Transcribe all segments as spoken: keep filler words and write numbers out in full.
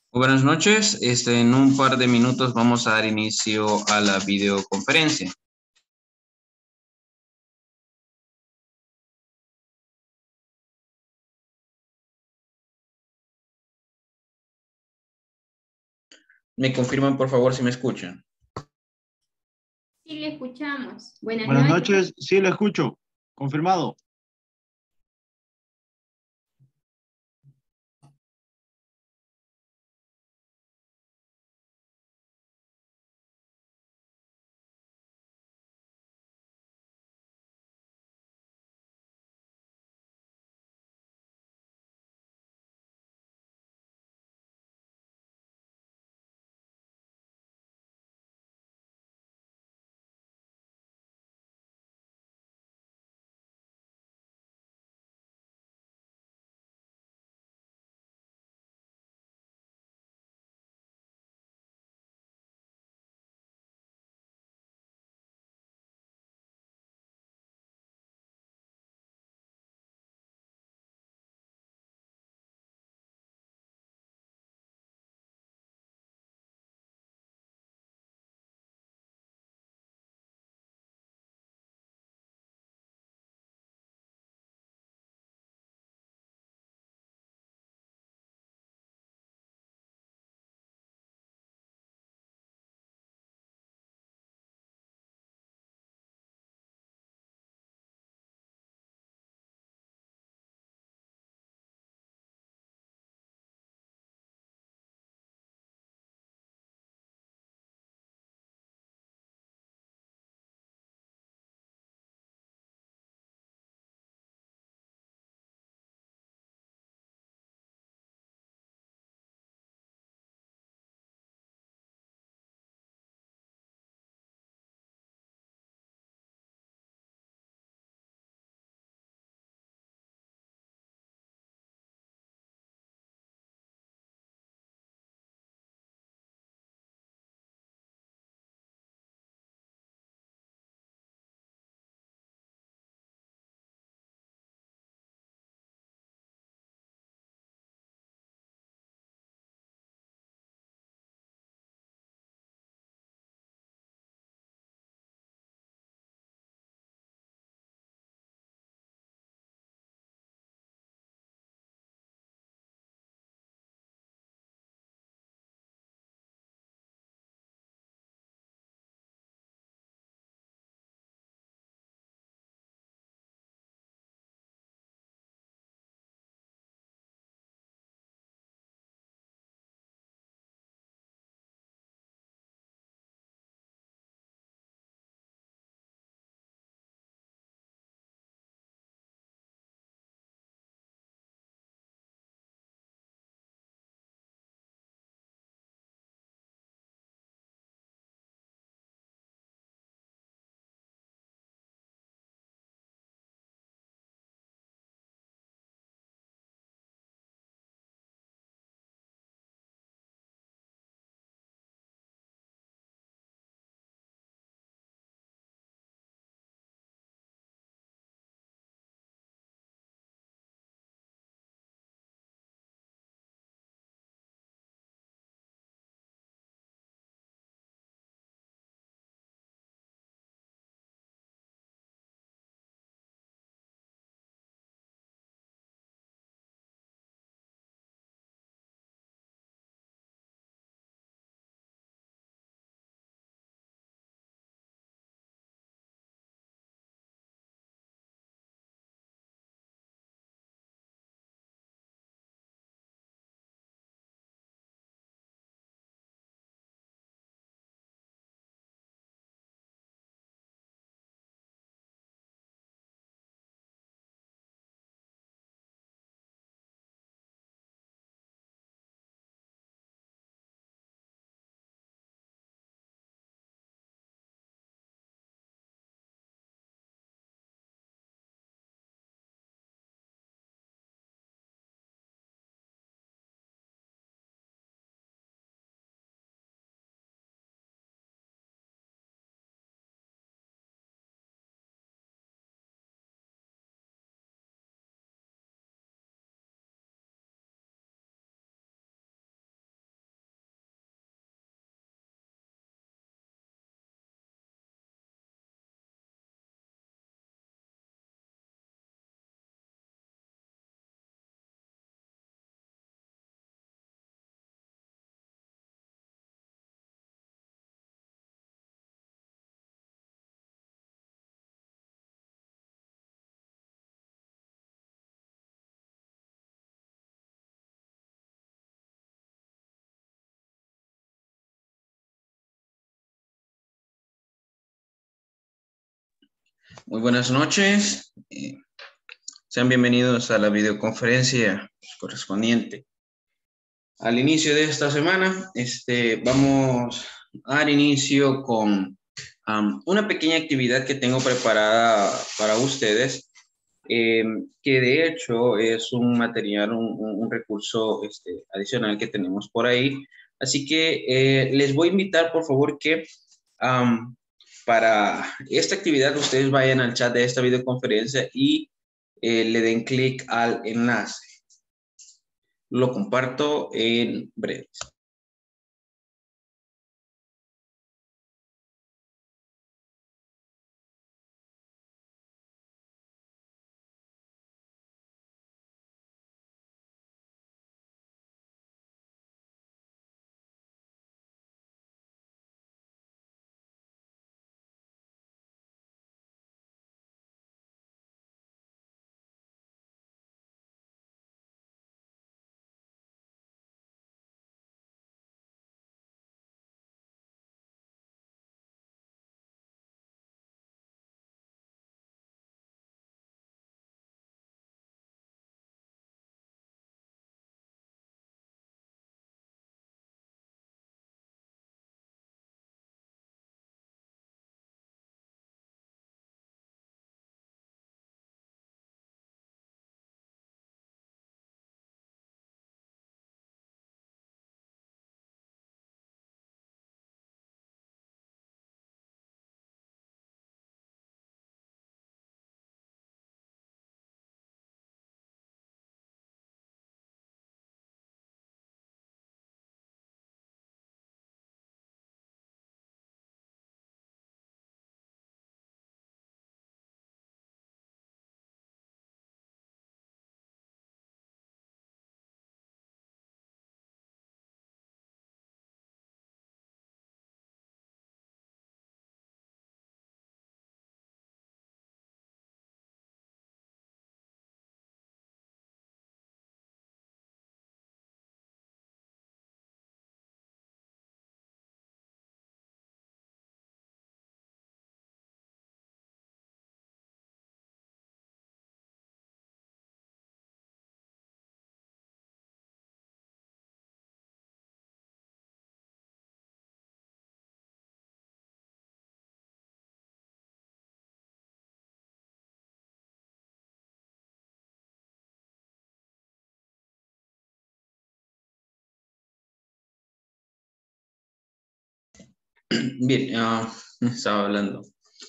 Muy buenas noches. Este, en un par de minutos vamos a dar inicio a la videoconferencia. ¿Me confirman, por favor, si me escuchan? Sí, le escuchamos. Buenas Buenas noches. noches, sí, lo escucho. Confirmado. Muy buenas noches. Eh, sean bienvenidos a la videoconferencia correspondiente al inicio de esta semana. Este, vamos a dar inicio con um, una pequeña actividad que tengo preparada para ustedes, eh, que de hecho es un material, un, un recurso este, adicional que tenemos por ahí. Así que eh, les voy a invitar, por favor, que um, para esta actividad ustedes vayan al chat de esta videoconferencia y eh, le den clic al enlace. Lo comparto en breve. Bien, uh, estaba hablando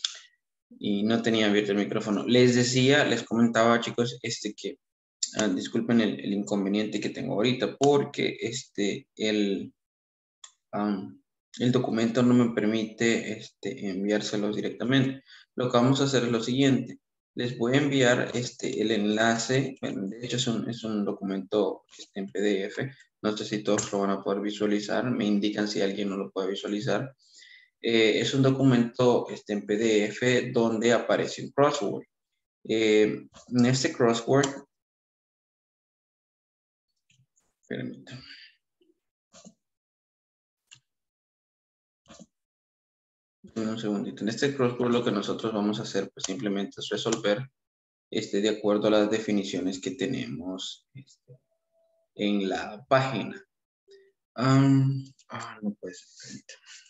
y no tenía abierto el micrófono. Les decía, les comentaba, chicos, este que uh, disculpen el, el inconveniente que tengo ahorita porque este el um, el documento no me permite este, enviárselos directamente. Lo que vamos a hacer es lo siguiente. Les voy a enviar este, el enlace. Bueno, de hecho es un, es un documento este, en P D F. No sé si todos lo van a poder visualizar. Me indican si alguien no lo puede visualizar. Eh, es un documento este, en P D F donde aparece un crossword. Eh, en este crossword, permítanme. Un segundito. En este crossword lo que nosotros vamos a hacer pues simplemente es resolver este, de acuerdo a las definiciones que tenemos este, en la página. Um, ah, no puede ser.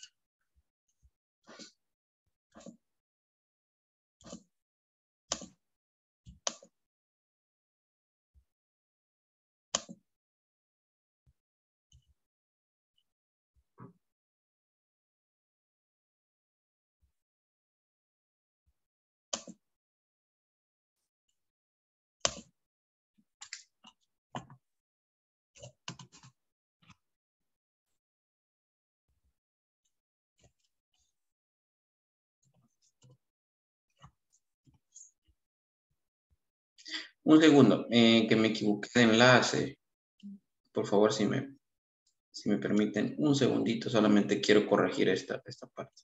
Un segundo, eh, que me equivoqué de enlace. Por favor, si me, si me permiten un segundito, solamente quiero corregir esta, esta parte.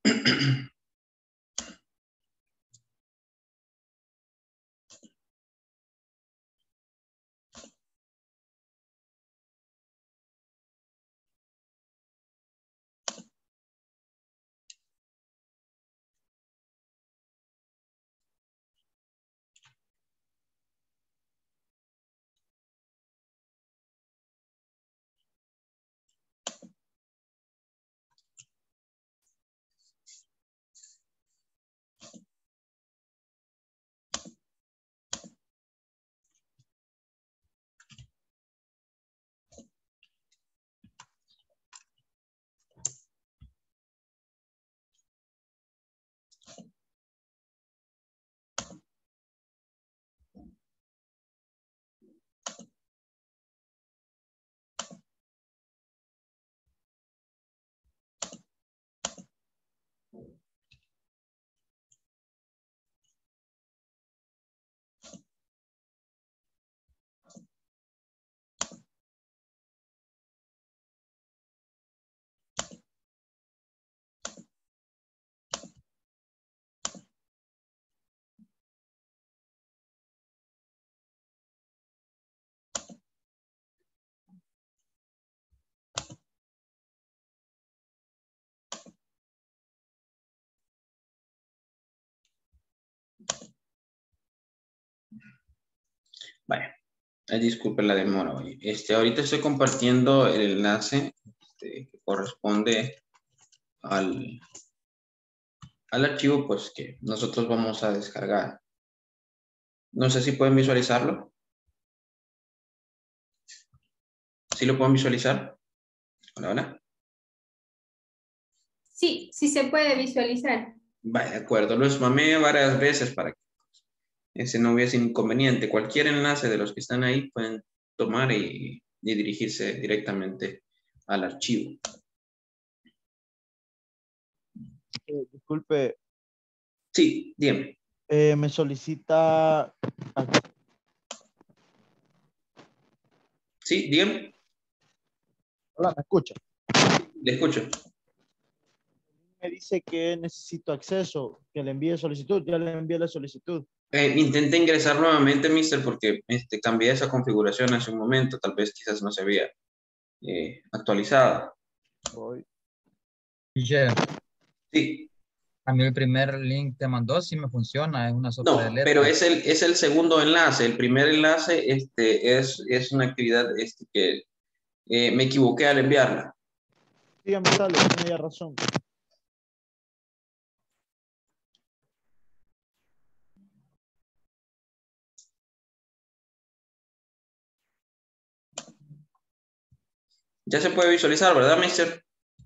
Vale, eh, disculpen la demora hoy. Este, ahorita estoy compartiendo el enlace este, que corresponde al, al archivo pues, que nosotros vamos a descargar. No sé si pueden visualizarlo. ¿Sí lo pueden visualizar? Hola, hola. Sí, sí se puede visualizar. Vale, de acuerdo. Lo spamé varias veces para que ese no hubiese inconveniente. Cualquier enlace de los que están ahí pueden tomar y, y dirigirse directamente al archivo. Eh, disculpe, Sí, dígame. eh, me solicita, Sí, dígame. hola, ¿me escucha? Le escucho. Me dice que necesito acceso, que le envíe solicitud, ya le envié la solicitud. Eh, intenté ingresar nuevamente, mister, porque este, cambié esa configuración hace un momento. Tal vez quizás no se había eh, actualizado. Voy. Michelle, Sí. a mí el primer link que mandó sí me funciona, es una sopa No, de letras. pero es el, es el segundo enlace. El primer enlace este, es, es una actividad este, que eh, me equivoqué al enviarla. Sí, ya me sale, tiene ya razón. Ya se puede visualizar, ¿verdad, mister?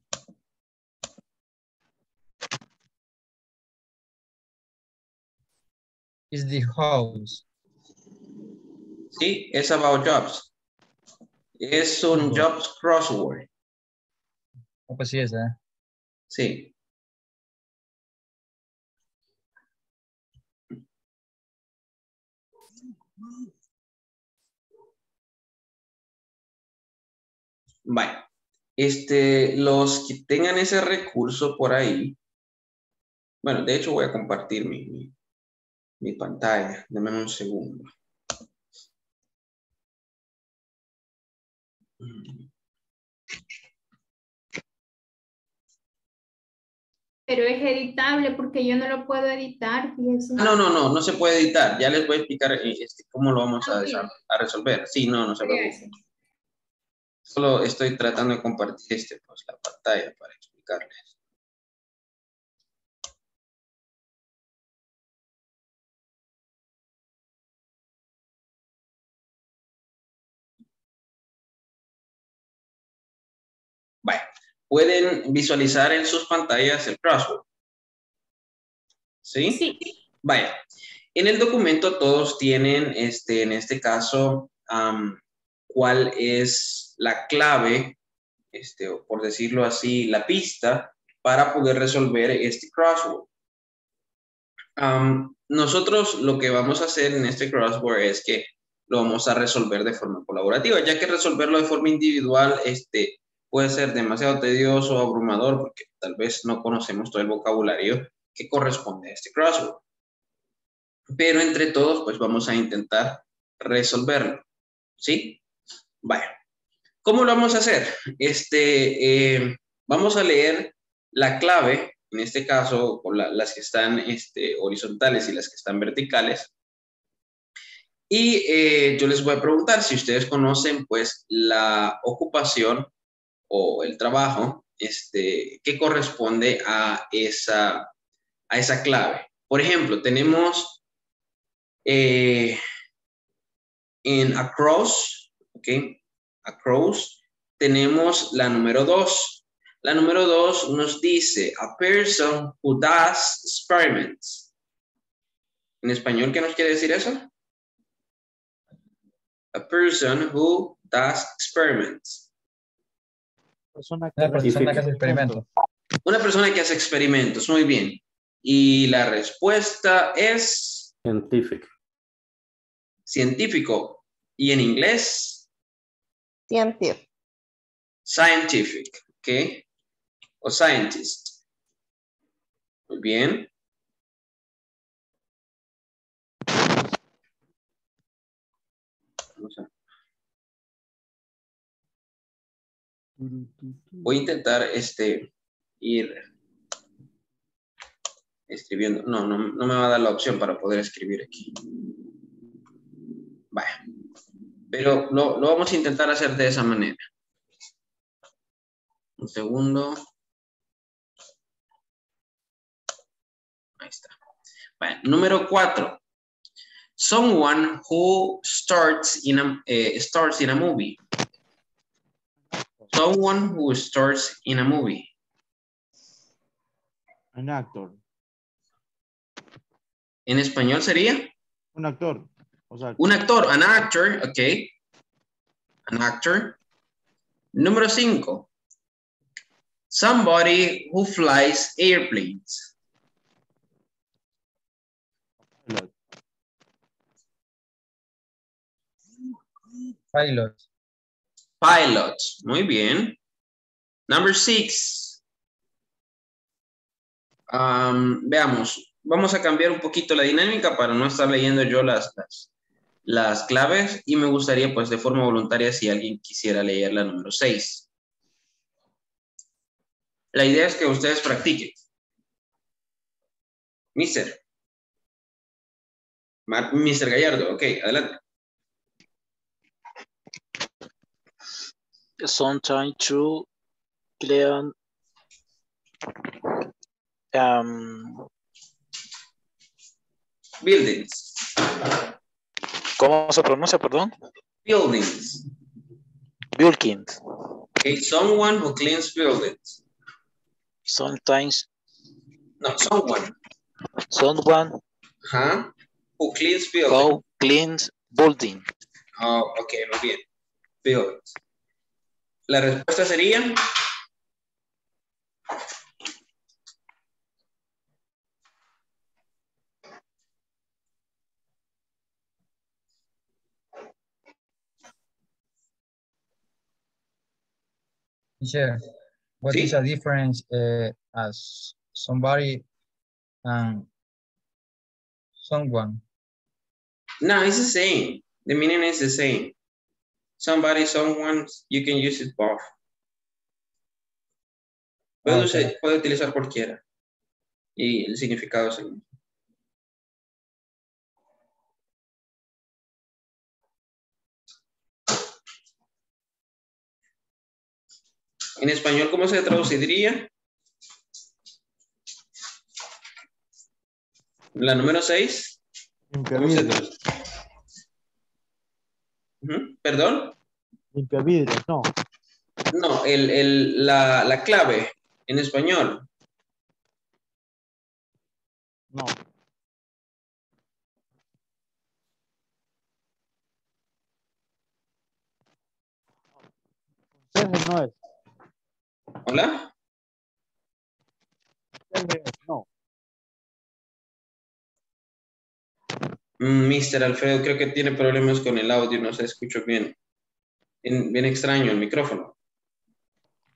Is the house. Sí, es about jobs. Es un Google. jobs crossword. Oh, pues sí, esa. ¿Eh? Sí. Vale. Este, los que tengan ese recurso por ahí, bueno, de hecho voy a compartir mi, mi, mi pantalla. Dame un segundo. Pero es editable porque yo no lo puedo editar. Fíjense. Ah, no, no, no, no se puede editar. Ya les voy a explicar eh, este, cómo lo vamos a, Ok. a resolver. Sí, no, no se preocupen. Solo estoy tratando de compartir este, pues, la pantalla para explicarles. Vale. Pueden visualizar en sus pantallas el crossword. ¿Sí? Sí. Vaya. En el documento todos tienen, este, en este caso, um, cuál es la clave, este, o por decirlo así, la pista para poder resolver este crossword. Um, nosotros lo que vamos a hacer en este crossword es que lo vamos a resolver de forma colaborativa, ya que resolverlo de forma individual este, puede ser demasiado tedioso o abrumador porque tal vez no conocemos todo el vocabulario que corresponde a este crossword. Pero entre todos, pues vamos a intentar resolverlo, ¿sí? Vaya. ¿Cómo lo vamos a hacer? Este, eh, vamos a leer la clave, en este caso, con la, las que están este, horizontales y las que están verticales. Y eh, yo les voy a preguntar si ustedes conocen, pues, la ocupación o el trabajo este, que corresponde a esa, a esa clave. Por ejemplo, tenemos eh, en across, ¿ok? Across, tenemos la número dos. La número dos nos dice, a person who does experiments. En español, ¿qué nos quiere decir eso? A person who does experiments. Persona que Una persona que hace hace experimentos. Una persona que hace experimentos, muy bien. Y la respuesta es... Scientific. Científico. ¿Y en inglés? Scientific. Scientific, ¿ok? O scientist. Muy bien. Vamos a... Voy a intentar este, ir escribiendo. No, no, no me va a dar la opción para poder escribir aquí. Vaya. Pero lo, lo vamos a intentar hacer de esa manera. Un segundo. Ahí está. Bueno, número cuatro. Someone who starts in a, eh, starts in a movie. Someone who starts in a movie. Un actor. En español sería Un actor. O sea, un actor, an actor, ok. An actor. Número cinco. Somebody who flies airplanes. pilot. Pilot. Pilot. Muy bien. Number six. Um, veamos. Vamos a cambiar un poquito la dinámica para no estar leyendo yo las, las, las claves y me gustaría pues de forma voluntaria si alguien quisiera leer la número seis. La idea es que ustedes practiquen. Mister. Ma- Mister Gallardo, ok, adelante. Sometimes through clean um, Buildings. ¿cómo se pronuncia, perdón? Buildings. Wilkins. Okay, someone who cleans buildings. Sometimes No, someone. someone Huh? Who cleans buildings. who cleans building. Oh, ok, muy bien. Buildings. La respuesta sería... Teacher, what ¿Sí? is the difference uh, as somebody and someone? No, it's the same. The meaning is the same. Somebody, someone, you can use it both. Puede, Okay. usar- puede utilizar cualquiera. Y el significado es el mismo. En español, ¿cómo se traduciría? La número seis. Limpia ¿Cómo se vidrios. traduce? Ujú, ¿Perdón? Limpia vidrios, no. No, el, el, la, la clave en español. No. Conserje no es. ¿Hola? Conserje es, no. Mm, mister Alfredo, creo que tiene problemas con el audio, no se escucha bien. Bien, bien extraño el micrófono.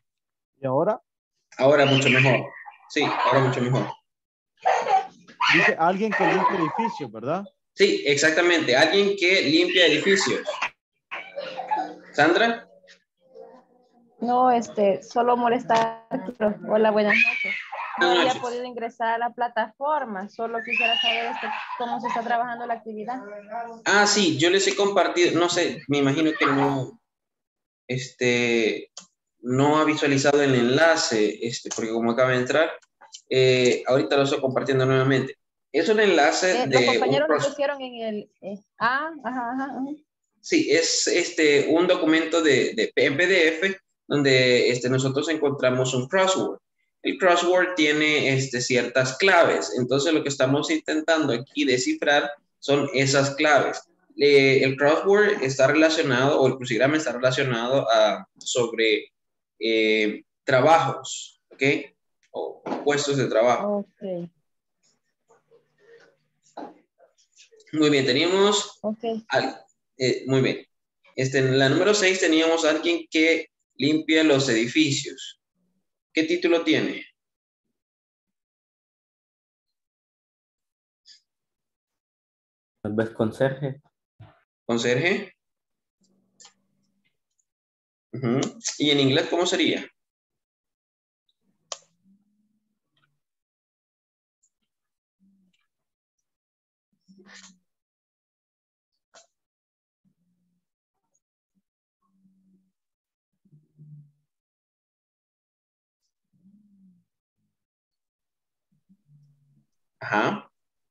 ¿Y ahora? Ahora mucho mejor. Sí, ahora mucho mejor. Dice alguien que limpia edificios, ¿verdad? Sí, exactamente. Alguien que limpia edificios. ¿Sandra? No, este, solo molestar. Hola, buenas noches. No Buenas había noches. podido ingresar a la plataforma. Solo quisiera saber este, cómo se está trabajando la actividad. Ah, sí, yo les he compartido, no sé, me imagino que no, este, no ha visualizado el enlace, este, porque como acaba de entrar, eh, ahorita lo estoy compartiendo nuevamente. Es un enlace Eh, los de un compañeros lo proceso. pusieron en el... eh, ah, ajá, ajá, ajá. Sí, es este, un documento de, de en P D F donde este, nosotros encontramos un crossword. El crossword tiene este, ciertas claves, entonces lo que estamos intentando aquí descifrar son esas claves. Eh, el crossword está relacionado, o el crucigrama está relacionado a, sobre eh, trabajos, ¿ok? O puestos de trabajo. Ok, Muy bien, teníamos ok. al- eh, muy bien. Este, en la número seis teníamos a alguien que limpia los edificios. ¿Qué título tiene? Tal vez conserje. ¿Conserje? Ujú. ¿Y en inglés cómo sería? Ajá.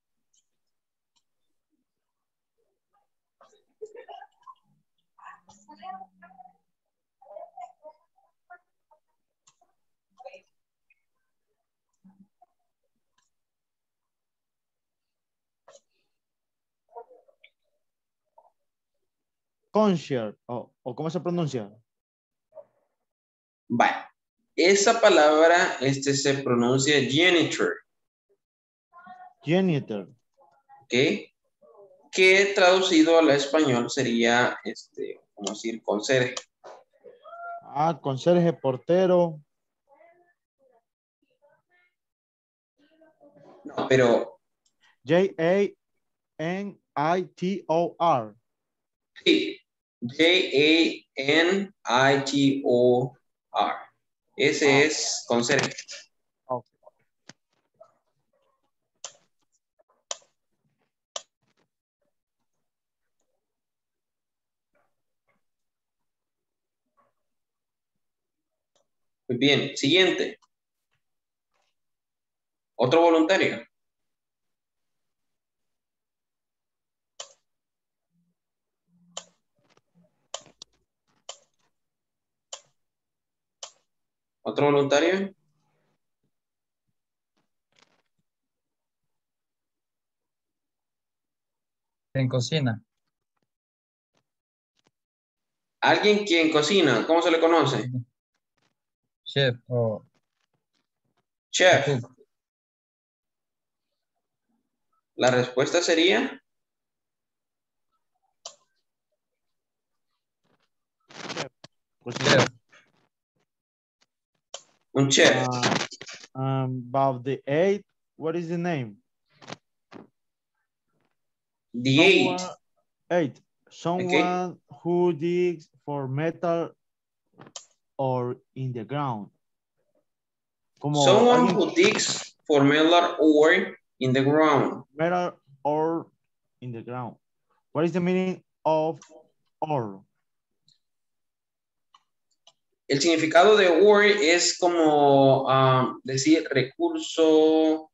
Concierge, o, o ¿cómo se pronuncia? Vale. Esa palabra este, se pronuncia janitor, Janitor. ¿ok? Que traducido al español sería, este, como decir, conserje. Ah, conserje, portero. No, pero J A N I T O R. sí, J A N I T O R. Ese Ah, es conserje. ok. Muy bien, siguiente. Otro voluntario. Otro voluntario. En cocina. Alguien quien cocina. ¿Cómo se le conoce? Chef o Chef. cook. La respuesta sería Cocinero. Chef. un chef. Uh, um, about the eight, what is the name? The eight. Someone, eight. Okay. Someone who digs for metal or in the ground. Como Someone alguien, who digs for metal ore in the ground. metal or in the ground. What is the meaning of ore? El significado de ore es como um, decir recurso.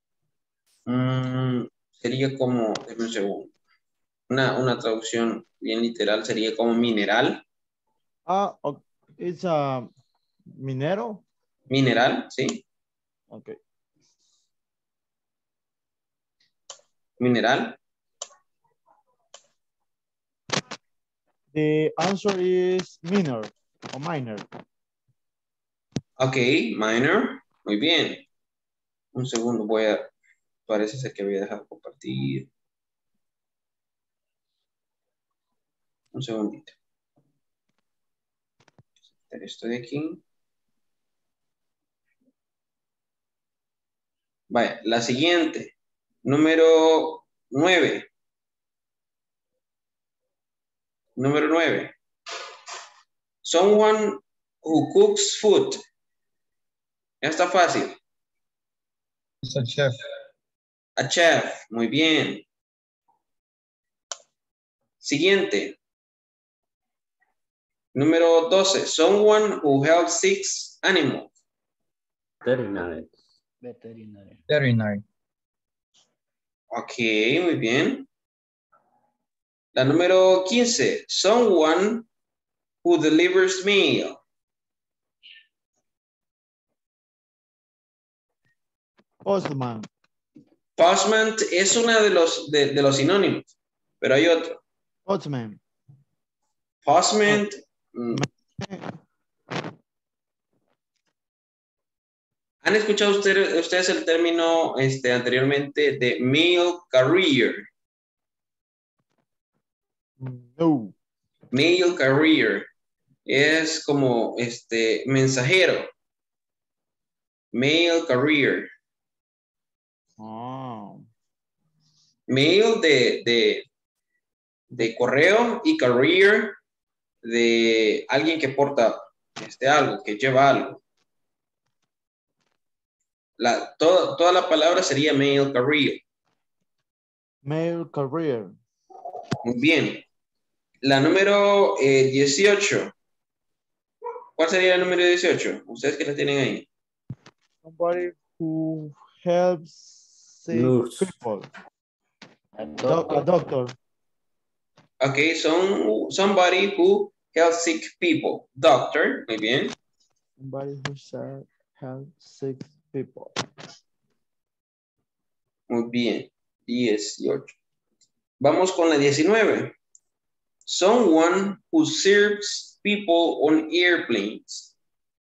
Um, sería como, déjame un segundo. Una, una traducción bien literal sería como mineral. Ah, ok, it's a minero. Mineral, ¿sí? Okay. Mineral. The answer is miner or miner. Ok, minor. Muy bien. Un segundo, voy a, parece ser que voy a dejar compartir. Un segundito. Esto de aquí. Vaya, la siguiente. Número nueve. Número nueve. Someone who cooks food. Ya está fácil. It's a chef. A chef. Muy bien. Siguiente. Número doce. Someone who helps sick animals. Veterinary. Veterinario. Veterinary. Ok, muy bien. La número quince. Someone who delivers mail. Postman. Postman es uno de los, de, de los sinónimos, pero hay otro. Postman. Postman. mm, ¿Han escuchado usted- ustedes el término este, anteriormente de mail carrier? No. Mail carrier es como este mensajero. Mail carrier. Oh. Mail de, de, de correo y carrier de alguien que porta este, algo, que lleva algo. La, todo, toda la palabra sería mail carrier. Mail career. Muy bien. La número eh, dieciocho. ¿Cuál sería el número dieciocho? Ustedes que la tienen ahí. Somebody who helps sick Nurse. people. A Doc- a doctor. Ok, son somebody who helps sick people. Doctor, muy bien. Somebody who sa- helps sick people. Muy bien. dieciocho. Vamos con la diecinueve. Someone who serves people on airplanes.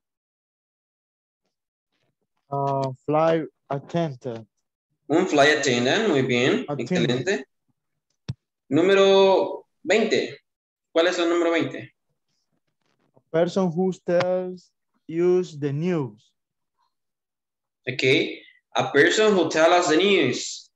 Uh, fly attendant. Un flight attendant, muy bien. Attendant. Excelente. Número veinte. ¿Cuál es el número veinte? A person who tells use the news. Ok. A person who tells us the news.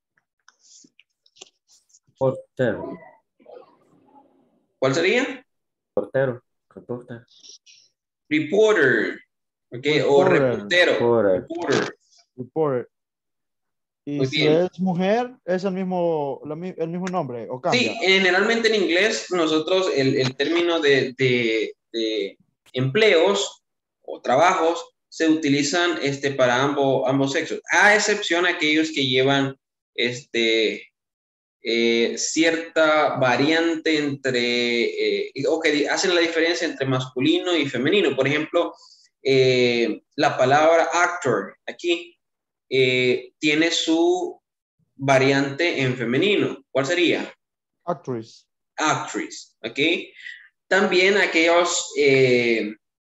Portero. ¿Cuál sería? Portero. Reporter. Reporter. Ok. O Reporter. reportero. Reporter. Reporter. Reporter. Y Muy si bien. es mujer, es el mismo, la mi- el mismo nombre, o cambia. Sí, generalmente en inglés nosotros el, el término de, de- de empleos o trabajos se utilizan este, para ambos, ambos sexos, a excepción de aquellos que llevan este, eh, cierta variante entre, eh, o que hacen la diferencia entre masculino y femenino. Por ejemplo, eh, la palabra actor aquí eh, tiene su variante en femenino. ¿Cuál sería? Actress. Actress, ¿ok? También aquellos eh,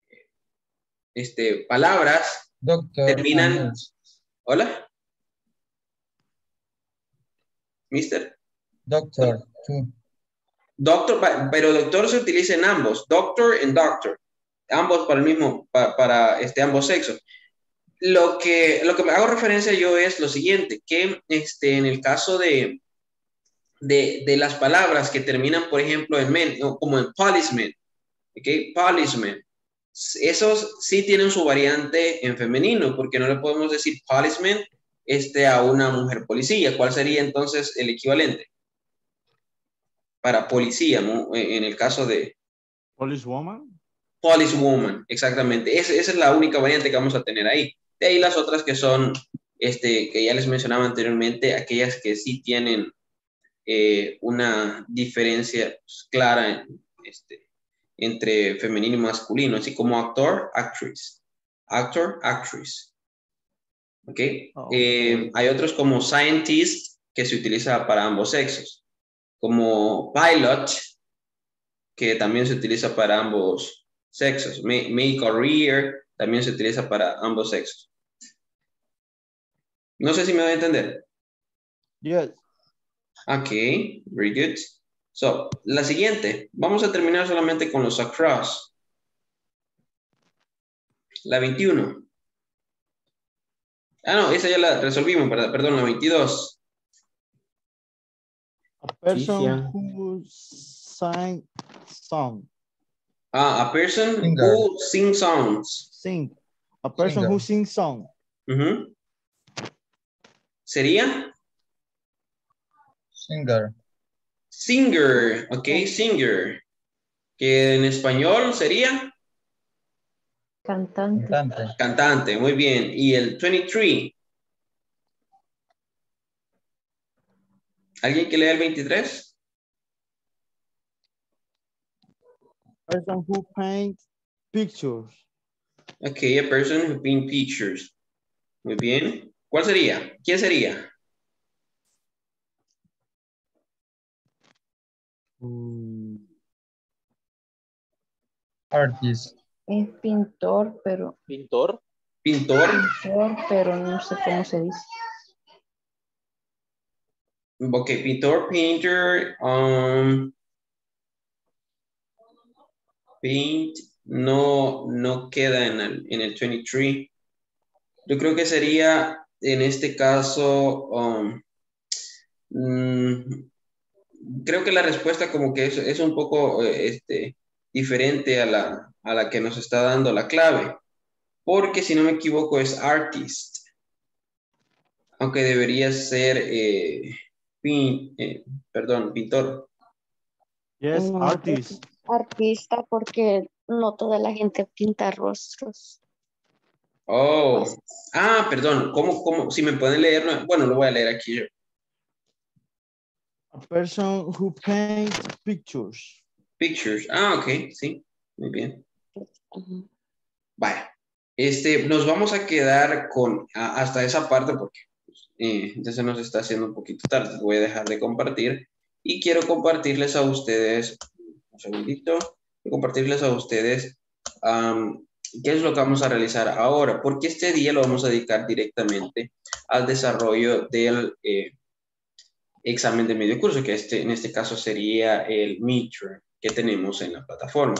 este, palabras Doctor terminan. and nurse. ¿Hola? Mister. Doctor, too. Doctor, pa- pero doctor se utiliza en ambos, doctor and doctor, ambos para el mismo, pa- para este, ambos sexos. Lo que, lo que me hago referencia yo es lo siguiente, que este, en el caso de, de, de las palabras que terminan, por ejemplo, en men, o como en policeman, ¿ok? Policeman. Esos sí tienen su variante en femenino, porque no le podemos decir policeman este, a una mujer policía. ¿Cuál sería entonces el equivalente? Para policía, ¿no? En el caso de Policewoman. policewoman, exactamente. Es, esa es la única variante que vamos a tener ahí. De ahí las otras que son, este, que ya les mencionaba anteriormente, aquellas que sí tienen eh, una diferencia pues, clara este, entre femenino y masculino, así como actor, actress. Actor, actress. ¿Ok? Oh, Eh, hay otros como scientist, que se utiliza para ambos sexos. Como pilot, que también se utiliza para ambos sexos. Make career, también se utiliza para ambos sexos. No sé si me voy a entender. Yes. Ok, very good. So, la siguiente. Vamos a terminar solamente con los across. La veintiuno. Ah, no, esa ya la resolvimos, ¿verdad? Perdón, la veintidós. A person Chicha. who sang song. Ah, a person Singer. who sings songs. Sing. A person Singer. who sings song. Ujú. ¿Sería? Singer. Singer, ok, singer. Que en español sería Cantante. Cantante. cantante, muy bien. Y el veintitrés. ¿Alguien que lea el veintitrés? Person who paints pictures. Ok, a person who paints pictures. Muy bien. ¿Cuál sería? ¿Quién sería? Mm, Artist. Es pintor, pero Pintor. Pintor. pintor, pero no sé cómo se dice. Ok, pintor, painter, um, paint, no, no queda en el, en el veintitrés. Yo creo que sería, en este caso, um, mm, creo que la respuesta como que es, es un poco eh, este, diferente a la, a la que nos está dando la clave, porque si no me equivoco es artist, aunque debería ser, eh, pin- eh, perdón, pintor. yes, No, artist. artista porque no toda la gente pinta rostros. Oh, Pues, ah, perdón, ¿cómo, cómo? Si me pueden leer, no- bueno, lo voy a leer aquí yo. A person who paints pictures. Pictures, ah, ok, sí, muy bien. ujú. Vaya, este, nos vamos a quedar con a- hasta esa parte porque pues, eh, ya se nos está haciendo un poquito tarde. Voy a dejar de compartir y quiero compartirles a ustedes, un segundito, quiero compartirles a ustedes am, qué es lo que vamos a realizar ahora, porque este día lo vamos a dedicar directamente al desarrollo del eh, examen de medio curso, que este, en este caso sería el midterm que tenemos en la plataforma.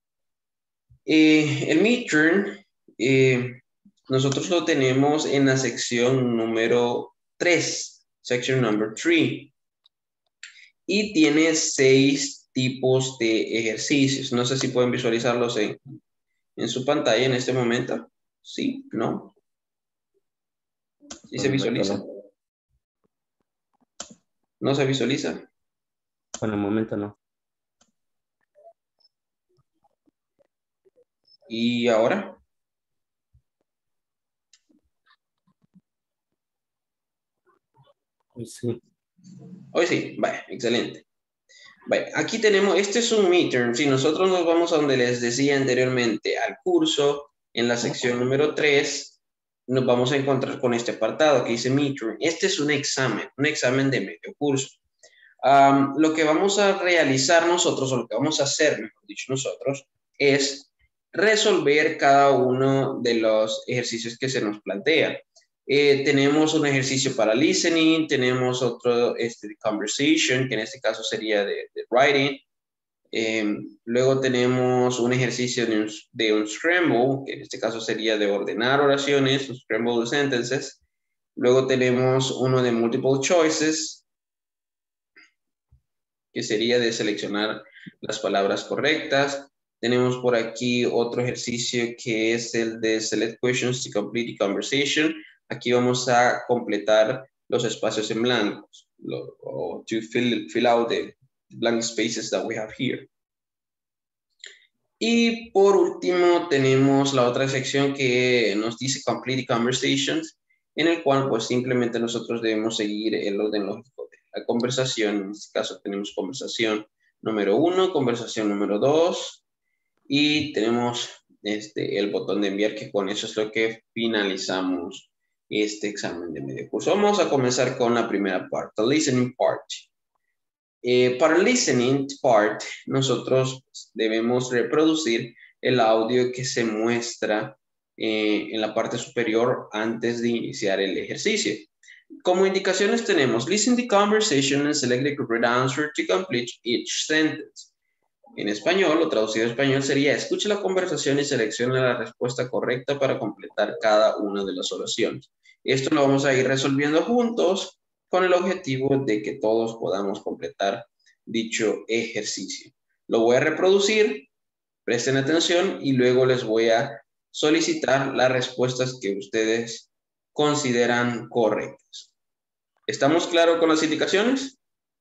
Eh, el midterm, eh, nosotros lo tenemos en la sección número tres, section number three, y tiene seis tipos de ejercicios. No sé si pueden visualizarlos en, en su pantalla en este momento. Sí, no. ¿Sí Por se el momento visualiza? no. ¿No se visualiza? Por el momento no. ¿Y ahora? Uy, sí. Hoy sí, vale, excelente. Vale, aquí tenemos, este es un midterm. Si nosotros nos vamos a donde les decía anteriormente, al curso, en la sección número tres, nos vamos a encontrar con este apartado que dice midterm. Este es un examen, un examen de medio curso. Um, lo que vamos a realizar nosotros, o lo que vamos a hacer, mejor dicho nosotros, es resolver cada uno de los ejercicios que se nos plantea. Eh, tenemos un ejercicio para listening, tenemos otro este, de conversation, que en este caso sería de, de writing. Eh, luego tenemos un ejercicio de un, de un scramble, que en este caso sería de ordenar oraciones, un scramble de sentences. Luego tenemos uno de multiple choices, que sería de seleccionar las palabras correctas. Tenemos por aquí otro ejercicio que es el de Select Questions to Complete the Conversation. Aquí vamos a completar los espacios en blancos, lo, o to fill, fill out the blank spaces that we have here. Y por último tenemos la otra sección que nos dice Complete the Conversations, en el cual pues simplemente nosotros debemos seguir el orden lógico de la conversación. En este caso tenemos conversación número uno, conversación número dos, y tenemos este, el botón de enviar, que con eso es lo que finalizamos este examen de medio curso. Vamos a comenzar con la primera parte, the listening part. Eh, para el listening part, nosotros debemos reproducir el audio que se muestra eh, en la parte superior antes de iniciar el ejercicio. Como indicaciones tenemos listen the conversation and select the correct answer to complete each sentence. En español, o traducido a español, sería escuche la conversación y seleccione la respuesta correcta para completar cada una de las oraciones. Esto lo vamos a ir resolviendo juntos con el objetivo de que todos podamos completar dicho ejercicio. Lo voy a reproducir, presten atención y luego les voy a solicitar las respuestas que ustedes consideran correctas. ¿Estamos claros con las indicaciones?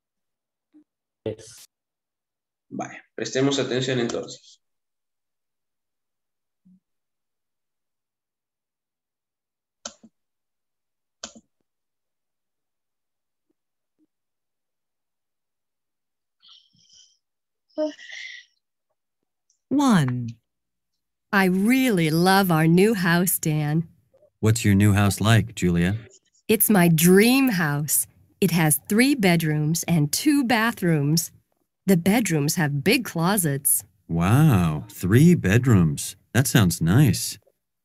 Yes. Vale, prestemos atención entonces. One. I really love our new house, Dan. What's your new house like, Julia? It's my dream house. It has three bedrooms and two bathrooms. The bedrooms have big closets. Wow, three bedrooms. That sounds nice.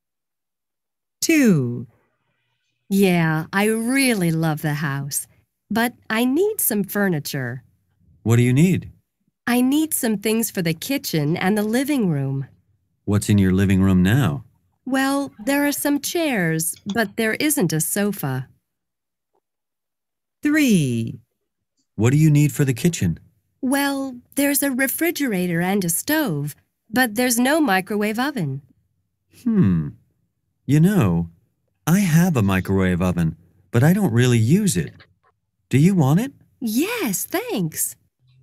Two. Yeah, I really love the house, but I need some furniture. What do you need? I need some things for the kitchen and the living room. What's in your living room now? Well, there are some chairs, but there isn't a sofa. Three. What do you need for the kitchen? Well, there's a refrigerator and a stove, but there's no microwave oven. Hmm. You know, I have a microwave oven, but I don't really use it. Do you want it? Yes, thanks.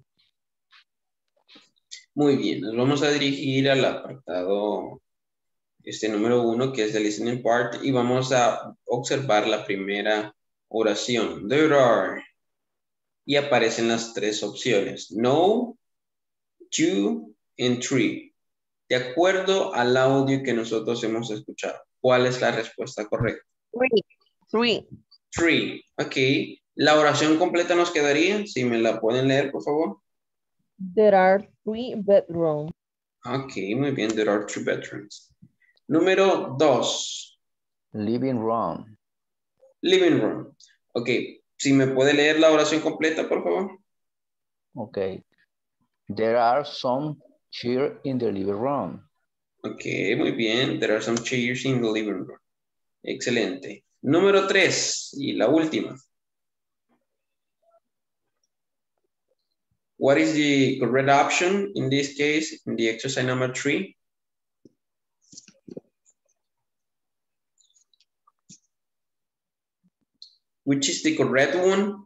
Muy bien, nos vamos a dirigir al apartado este número uno, que es the listening part, y vamos a observar la primera oración. There are. Y aparecen las tres opciones. No, two, and three. De acuerdo al audio que nosotros hemos escuchado. ¿Cuál es la respuesta correcta? Three. Three. Three. Ok. La oración completa nos quedaría. Si me la pueden leer, por favor. There are three bedrooms. Ok, muy bien. There are three bedrooms. Número dos. Living room. Living room. Ok. Si me puede leer la oración completa, por favor. Okay. There are some chairs in the living room. Ok, muy bien. There are some chairs in the living room. Excelente. Número tres. Y la última. What is the correct option in this case, in the exercise number three? Which is the correct one?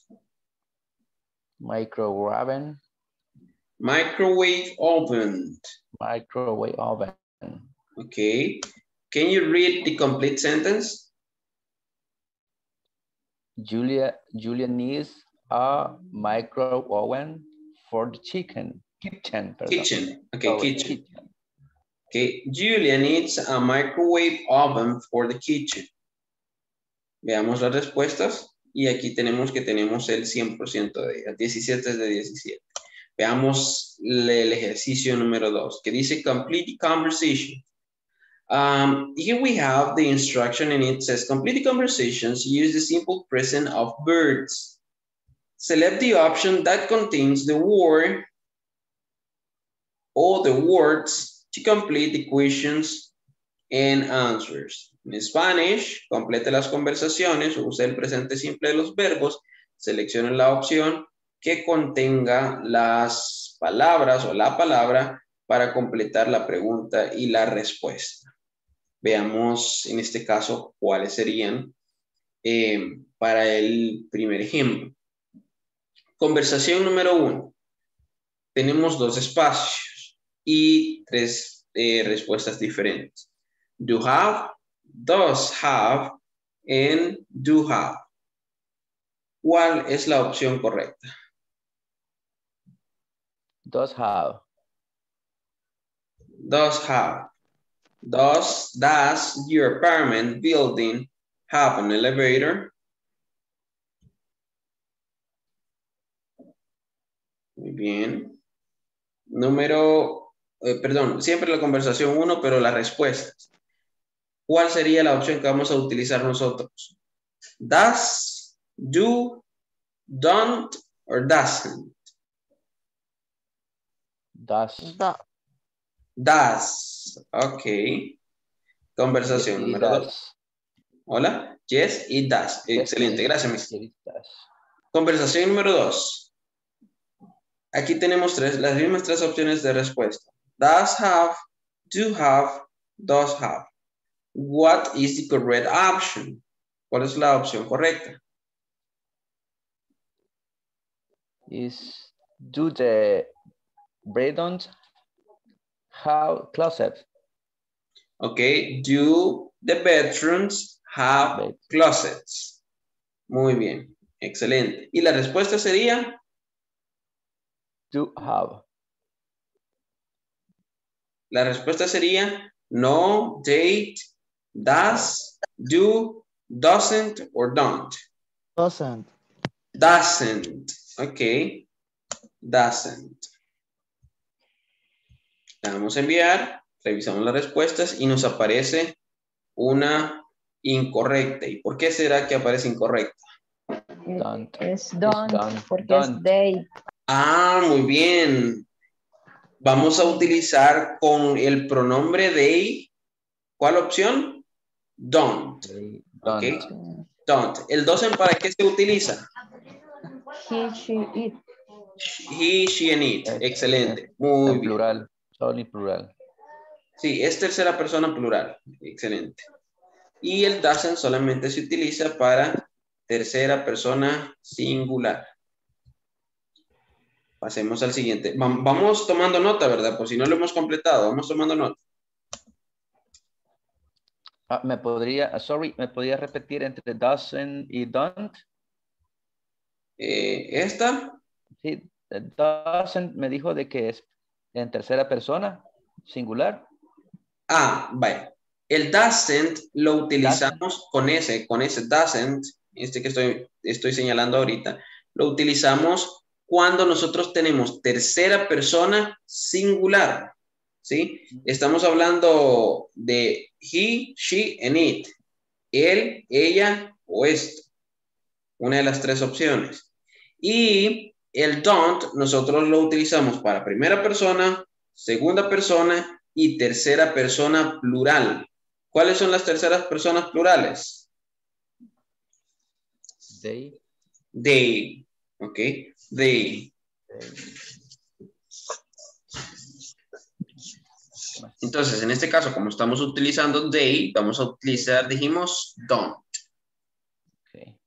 Microwave oven. Microwave oven. Microwave oven. Okay. Can you read the complete sentence? Julia, Julia needs a microwave oven for the chicken. Kitchen. Perdón. Kitchen. Okay, Oh, kitchen. kitchen. Okay, Julia needs a microwave oven for the kitchen. Veamos las respuestas. Y aquí tenemos que tenemos el cien por ciento de ellas. diecisiete de diecisiete. Veamos el ejercicio número dos, que dice complete the conversation. Um, here we have the instruction and it says complete the conversations, use the simple present of birds. Select the option that contains the word or the words to complete the questions and answers. En Spanish, complete las conversaciones, use el presente simple de los verbos, seleccione la opción que contenga las palabras o la palabra para completar la pregunta y la respuesta. Veamos en este caso cuáles serían eh, para el primer ejemplo. Conversación número uno. Tenemos dos espacios y tres eh, respuestas diferentes. Do have, does have, and do have. ¿Cuál es la opción correcta? Does have. Does have. Does, does your apartment building have an elevator? Muy bien. Número, eh, perdón, siempre la conversación uno, pero las respuestas. ¿Cuál sería la opción que vamos a utilizar nosotros? Does, do, don't, or doesn't? Does. Do- Does. Ok. Conversación It número does. dos. Hola. Yes, it does. Excelente. Gracias, mister. It does. Conversación número dos. Aquí tenemos tres, las mismas tres opciones de respuesta. Does have, do have, does have. What is the correct option? ¿Cuál es la opción correcta? Is do the bedrooms have closet? Ok, do the bedrooms have Bed. closets? Muy bien, excelente. ¿Y la respuesta sería? Do have. La respuesta sería no, date, does, do, doesn't, or don't. Doesn't. Doesn't. Ok. Doesn't. Le vamos a enviar, revisamos las respuestas y nos aparece una incorrecta. ¿Y por qué será que aparece incorrecta? Don't. Es don't, don't, porque don't. es they. Ah, muy bien. Vamos a utilizar con el pronombre they. ¿Cuál opción? Don't. They Ok. don't. Don't. ¿El doesn't para qué se utiliza? He, she, it. He, she, and it. Es- Excelente. Muy En bien. plural. Only plural. Sí, es tercera persona plural. Excelente. Y el doesn't solamente se utiliza para tercera persona singular. Pasemos al siguiente. Va- Vamos tomando nota, ¿verdad? Pues si no lo hemos completado, vamos tomando nota. Ah, me podría, ah, sorry, me podría repetir entre doesn't y don't. Eh, esta, Sí, eh, doesn't me dijo de que es en tercera persona, singular. ah, vaya. El doesn't lo utilizamos con ese, con ese doesn't, este que estoy, estoy señalando ahorita, lo utilizamos cuando nosotros tenemos tercera persona singular, ¿sí? Estamos hablando de he, she, and it. Él, ella o esto. Una de las tres opciones. Y el don't nosotros lo utilizamos para primera persona, segunda persona y tercera persona plural. ¿Cuáles son las terceras personas plurales? They. They. Ok. They. Entonces, en este caso, como estamos utilizando they, vamos a utilizar, dijimos, don't. Okay.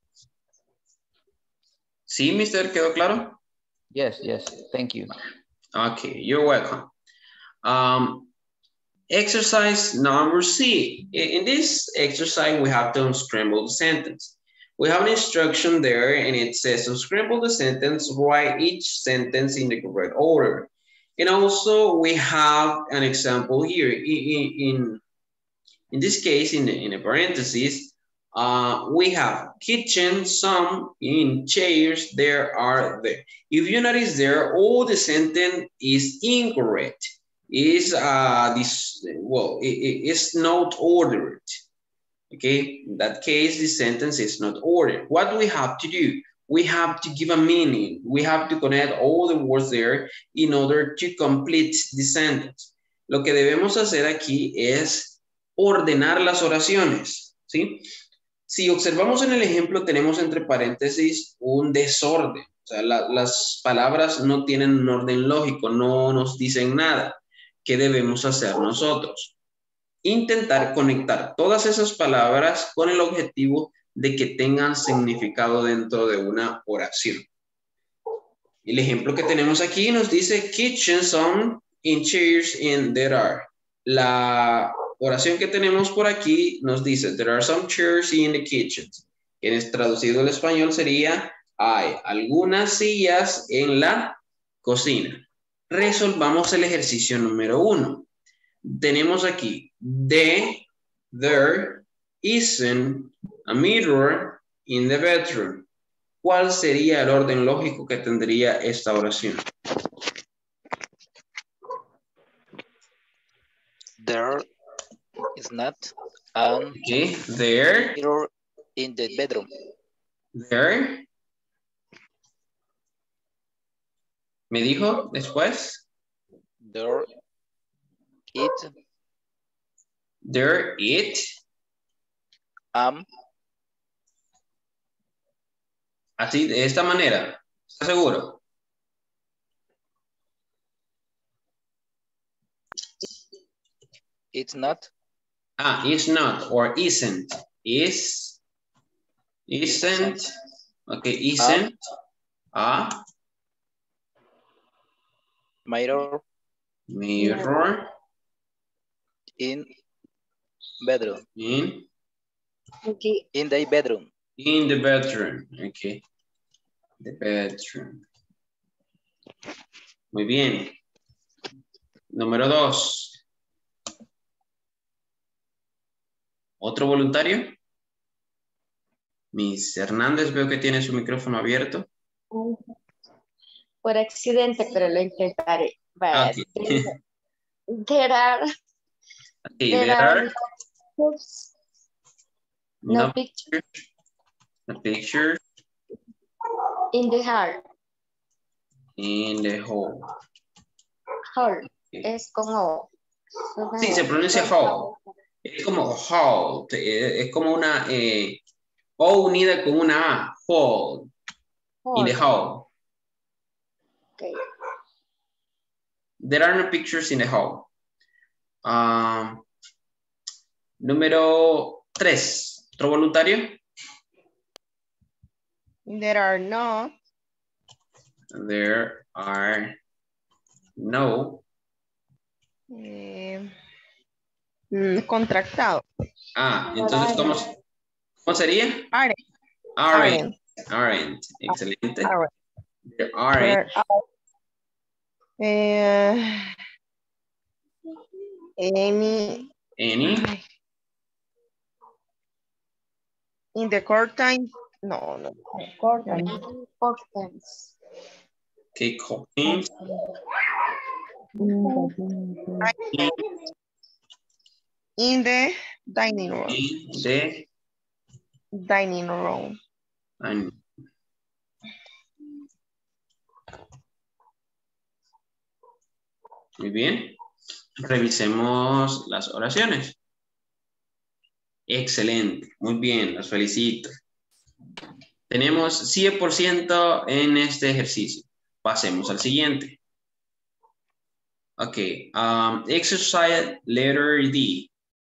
¿Sí, mister? ¿Quedó claro? Yes, yes, thank you. Okay, you're welcome. Um, exercise number C. In this exercise, we have to unscramble the sentence. We have an instruction there, and it says unscramble the sentence, write each sentence in the correct order. And also, we have an example here. In, in, in this case, in, in a parentheses, uh, we have kitchen, some, in chairs, there are there. If you notice there, all the sentence is incorrect. Is uh, this, well, it, it is not ordered. Okay, in that case, the sentence is not ordered. What do we have to do? We have to give a meaning. We have to connect all the words there in order to complete the sentence. Lo que debemos hacer aquí es ordenar las oraciones, ¿sí? Si observamos en el ejemplo, tenemos entre paréntesis un desorden. O sea, la, las palabras no tienen un orden lógico, no nos dicen nada. ¿Qué debemos hacer nosotros? Intentar conectar todas esas palabras con el objetivo de que tengan significado dentro de una oración. El ejemplo que tenemos aquí nos dice kitchen, some, in chairs, and there are. La oración que tenemos por aquí nos dice there are some chairs in the kitchen. Que es traducido al español sería hay algunas sillas en la cocina. Resolvamos el ejercicio número uno. Tenemos aquí the, there, isn't a mirror in the bedroom. ¿Cuál sería el orden lógico que tendría esta oración? There is not an Okay, there, mirror in the bedroom. there. ¿Me dijo después? There it There, it. am, Así, de esta manera. ¿Estás seguro? it's not, Ah, is not or isn't. Is, isn't. Okay, isn't. A mirror mirror in bedroom, in, Okay. in the bedroom. in the bedroom. Okay. The bedroom. Muy bien. Número dos. ¿Otro voluntario? Miss Hernández, veo que tiene su micrófono abierto. Por accidente, pero lo intentaré. But Okay. there are, Okay, there there are are no pictures. No no picture a picture in the hall. in the hall. Hall. Okay. Es como... Sí, se pronuncia hall. Es como hall. Es como una eh, O unida con una A. Hall. In the hall. Okay. There are no pictures in the hall. Um, número tres. ¿Otro voluntario? There are not. There are no. Eh, mm, contractado. Ah, entonces, ¿cómo, ¿cómo sería? Aren't. Aren't. Aren't. Excelente. Aren't. There aren't. There are, eh, any. Any. Ay. In the curtain. No, no. Curtain. Curtains. Okay, curtains. In the dining room. In the Dining room. and muy bien. Revisemos las oraciones. Excelente. Muy bien. Los felicito. Tenemos cien por ciento en este ejercicio. Pasemos al siguiente. Ok. Um, exercise letter D.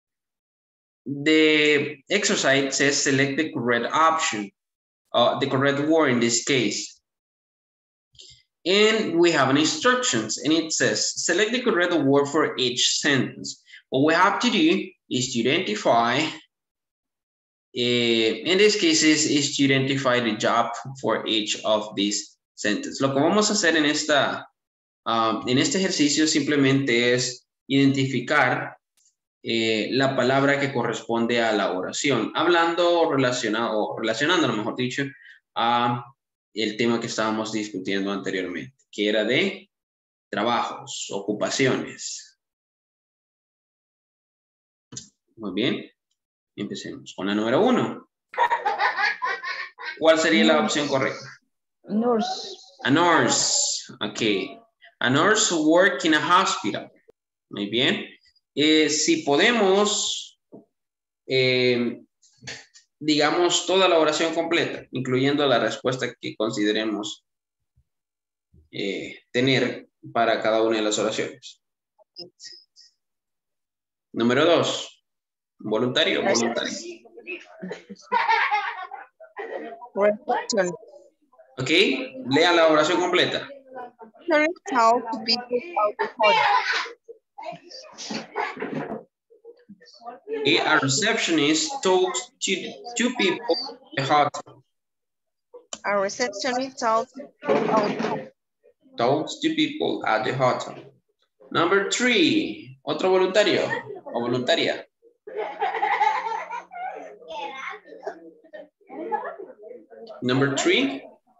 The exercise says select the correct option. Uh, the correct word in this case. And we have an instructions and it says select the correct word for each sentence. What we have to do is to identify, uh, in this case is, is to identify the job for each of these sentences. Lo que vamos a hacer en, esta, um, en este ejercicio simplemente es identificar eh, la palabra que corresponde a la oración, hablando relacionado, o relacionando, mejor dicho, a el tema que estábamos discutiendo anteriormente, que era de trabajos, ocupaciones. Muy bien. Empecemos con la número uno. ¿Cuál sería la opción correcta? Nurse. A nurse. Ok. A nurse who work in a hospital. Muy bien. Eh, si podemos, eh, digamos, toda la oración completa, incluyendo la respuesta que consideremos eh, tener para cada una de las oraciones. Número dos. ¿Voluntario o voluntario? Reception. Ok, lea la oración completa. Talk to people about the Okay, a receptionist talks to two people at the hotel. A receptionist talks to Talks to people at the hotel. Number three. ¿Otro voluntario o voluntaria? Number three.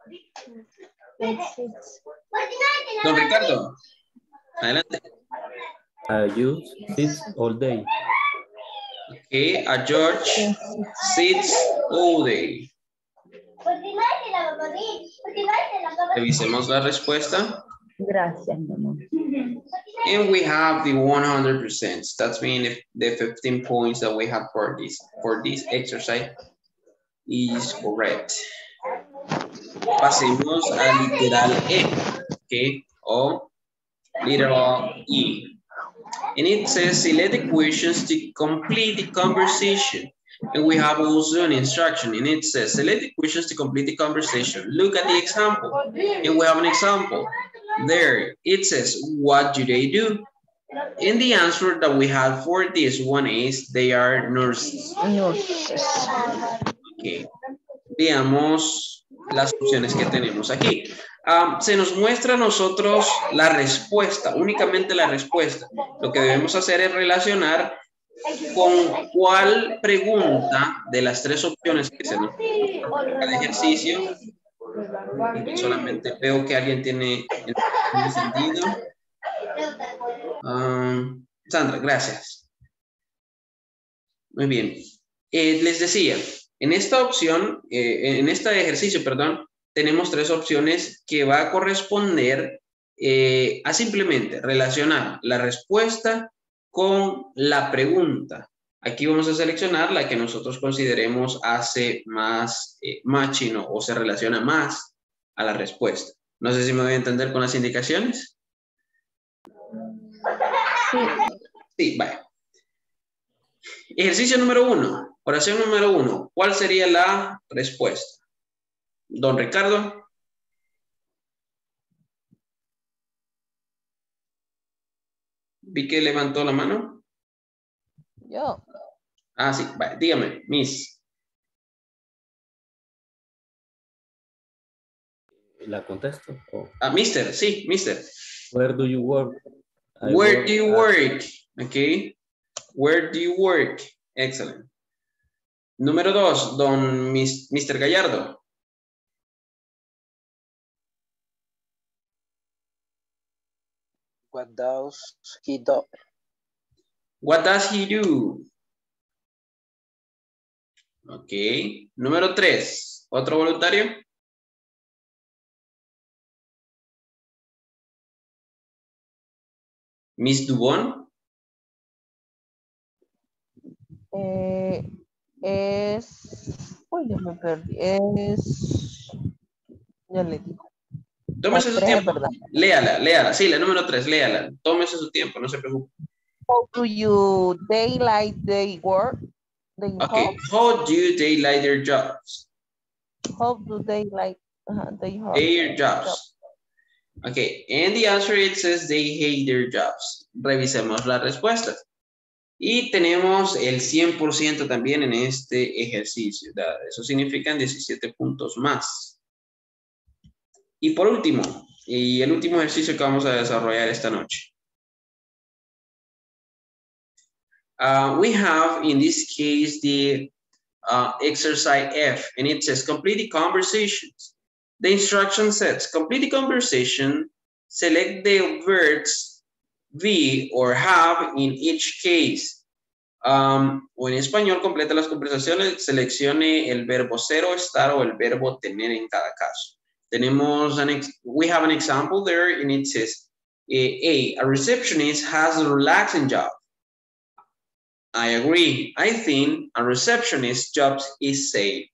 Don Ricardo, adelante. Uh, you sit all day. Okay, a George sits all day. Revisemos la respuesta. Gracias, mi amor. And we have the one hundred percent. That's mean the fifteen points that we have for this, for this exercise is correct. Pasemos al literal E, okay, o literal E. And it says select the questions to complete the conversation. And we have also an instruction, and it says select the questions to complete the conversation. Look at the example, and we have an example. There, it says, what do they do? And the answer that we have for this one is, they are nurses. Nurses. Okay. Veamos las opciones que tenemos aquí. Um, se nos muestra a nosotros la respuesta, únicamente la respuesta. Lo que debemos hacer es relacionar con cuál pregunta de las tres opciones que se nos muestra el ejercicio. Solamente veo que alguien tiene el encendido. Um, Sandra, gracias. Muy bien. Eh, les decía, en esta opción, eh, en este ejercicio, perdón, tenemos tres opciones que va a corresponder eh, a simplemente relacionar la respuesta con la pregunta. Aquí vamos a seleccionar la que nosotros consideremos hace más eh, matching o se relaciona más a la respuesta. No sé si me voy a entender con las indicaciones. Sí. Sí, vaya. Ejercicio número uno. Oración número uno. ¿Cuál sería la respuesta? Don Ricardo. Vi que levantó la mano. Yo. Ah, sí, vale. Dígame, Miss. ¿La contesto? Oh. Ah, Mister, sí, Mister. Where do you work? I Where work do you at- work? Okay. Where do you work? Excellent. Número dos, don Mis- Mister Gallardo. What does he do? What does he do? Ok. Número tres. ¿Otro voluntario? Miss Dubón. Eh, es... Uy, yo me perdí. Es... Ya le digo. Tómese La su tres, tiempo. ¿verdad? Léala, léala. Sí, la número tres, léala. Tómese su tiempo, no se preocupe. How do you daylight day work? They Okay. How do they like their jobs? How do they like uh, they work? Their jobs. Okay. And the answer it says they hate their jobs. Revisemos las respuestas. Y tenemos el cien por ciento también en este ejercicio. Eso significa diecisiete puntos más. Y por último, y el último ejercicio que vamos a desarrollar esta noche. Uh, we have, in this case, the uh, exercise F, and it says complete the conversations. The instruction says complete the conversation, select the verbs be or have in each case. Um, o en español, completa las conversaciones, seleccione el verbo ser o estar o el verbo tener en cada caso. Tenemos an ex we have an example there, and it says, A, a receptionist has a relaxing job. I agree. I think a receptionist's job is safe.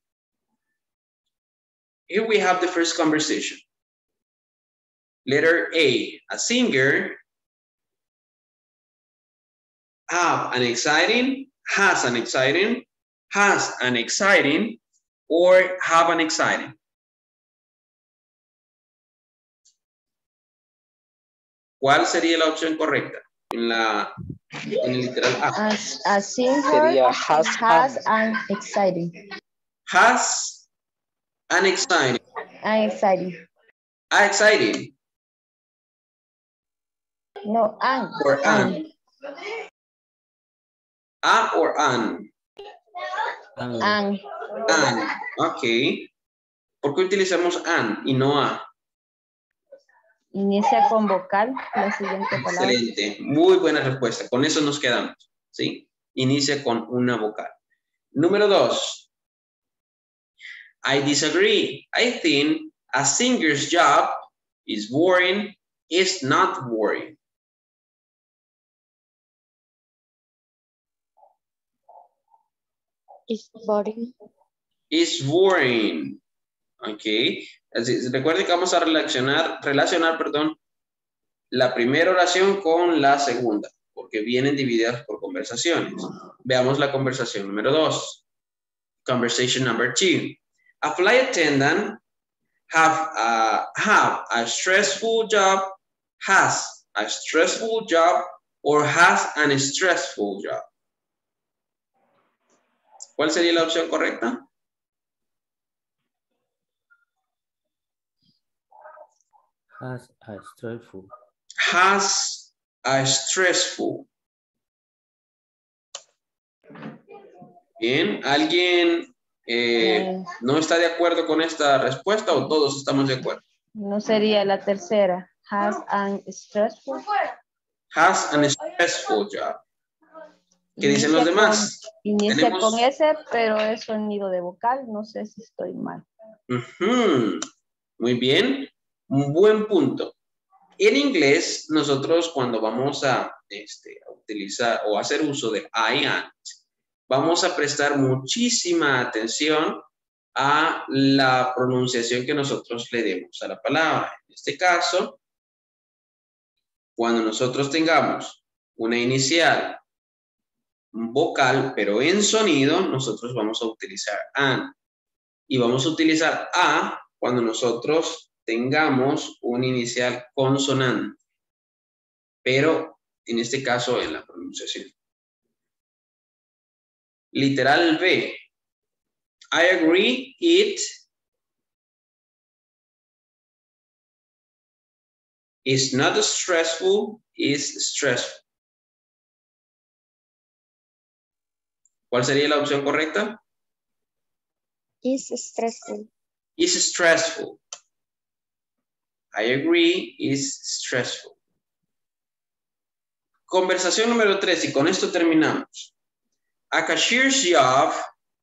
Here we have the first conversation. Letter A, a singer have an exciting, has an exciting, has an exciting, or have an exciting. ¿Cuál sería la opción correcta? En la en el literal A. As a singer Sería has, has an. an exciting. Has an exciting. An exciting. A exciting. No, an. Or an. A or an. An. An. An. Ok. ¿Por qué utilizamos an y no a? Inicia con vocal la siguiente palabra. Excelente. Muy buena respuesta. Con eso nos quedamos. ¿Sí? Inicia con una vocal. Número dos. I disagree. I think a singer's job is boring is not boring. It's boring. Is boring. Ok. Así, recuerden que vamos a relacionar, relacionar, perdón, la primera oración con la segunda, porque vienen divididas por conversaciones. Veamos la conversación número dos. Conversation number two. A flight attendant have a, have a stressful job, has a stressful job, or has an stressful job. ¿Cuál sería la opción correcta? Has a stressful. Has a stressful. Bien, ¿alguien eh, no está de acuerdo con esta respuesta o todos estamos de acuerdo? No sería la tercera. Has an stressful. Has an stressful job. ¿Qué dicen Inicia los demás? Con, inicia Tenemos... con ese, pero es sonido de vocal. No sé si estoy mal. Uh-huh. Muy bien. Un buen punto. En inglés, nosotros cuando vamos a, este, a utilizar o hacer uso de I and, vamos a prestar muchísima atención a la pronunciación que nosotros le demos a la palabra. En este caso, cuando nosotros tengamos una inicial vocal, pero en sonido, nosotros vamos a utilizar an. Y vamos a utilizar a cuando nosotros tengamos un inicial consonante, pero en este caso en la pronunciación. Literal B. I agree, it is not stressful, is stressful. ¿Cuál sería la opción correcta? Is stressful. Is stressful. I agree, is stressful. Conversación número tres, y con esto terminamos. A cashier's job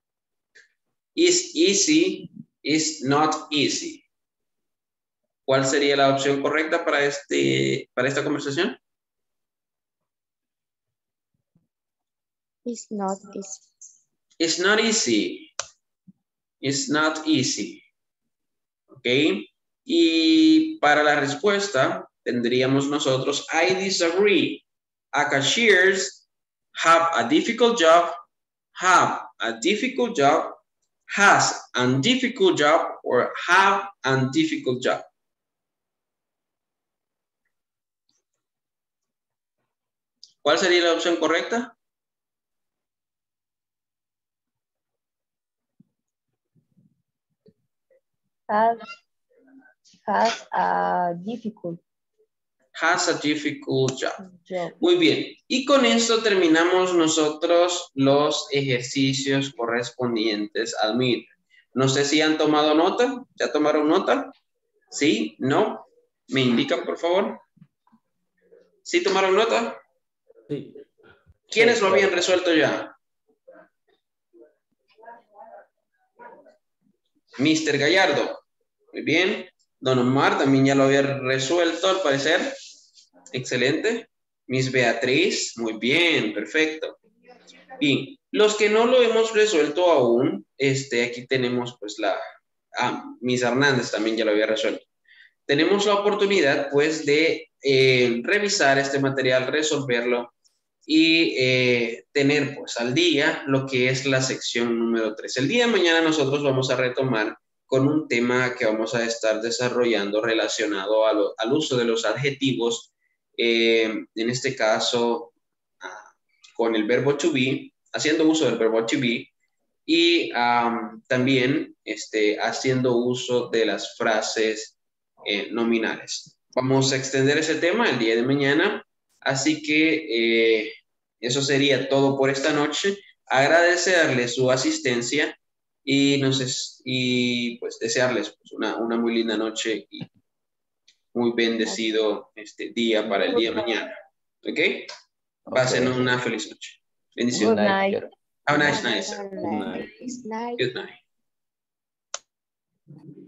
is easy, is not easy. ¿Cuál sería la opción correcta para, este, para esta conversación? It's not easy. It's not easy. It's not easy. ¿Ok? Y para la respuesta tendríamos nosotros I disagree. A cashiers have a difficult job, have a difficult job, has a difficult job, or have a difficult job. ¿Cuál sería la opción correcta? Has, has a difficult. Has a difficult job. job. Muy bien. Y con esto terminamos nosotros los ejercicios correspondientes al M I R. No sé si han tomado nota. ¿Ya tomaron nota? ¿Sí? ¿No? ¿Me indican, por favor? ¿Sí tomaron nota? Sí. ¿Quiénes lo habían resuelto ya? mister Gallardo. Muy bien. Don Omar también ya lo había resuelto, al parecer. Excelente. Miss Beatriz. Muy bien, perfecto. Bien. Los que no lo hemos resuelto aún, este, aquí tenemos pues la... Ah, Miss Hernández también ya lo había resuelto. Tenemos la oportunidad pues de eh, revisar este material, resolverlo y eh, tener pues al día lo que es la sección número tres. El día de mañana nosotros vamos a retomar con un tema que vamos a estar desarrollando relacionado a lo, al uso de los adjetivos, eh, en este caso ah, con el verbo to be, haciendo uso del verbo to be y um, también este, haciendo uso de las frases eh, nominales. Vamos a extender ese tema el día de mañana, así que eh, eso sería todo por esta noche. Agradecerle su asistencia y, nos es, y pues desearles pues, una, una muy linda noche y muy bendecido este día para el día de mañana. ¿Ok? Pasen okay. Una feliz noche. Bendiciones. Good night. Have a nice night. Good night. Good night.